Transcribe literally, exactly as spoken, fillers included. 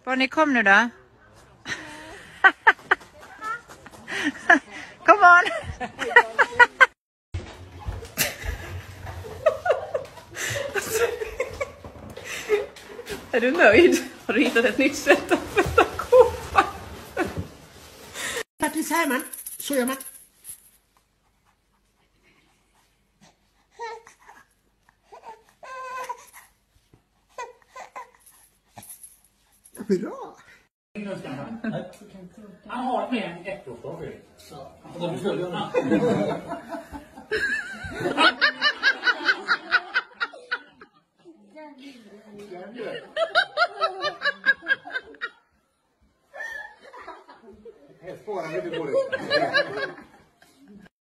Bonnie, kom nu då. Come on. Är du nöjd? Har du hittat ett nytt sätt att föda kåpa? Faktiskt här man, så gör man. Bra! Han har med en äppelslag i. Han får följa den. Här sparar vi det både.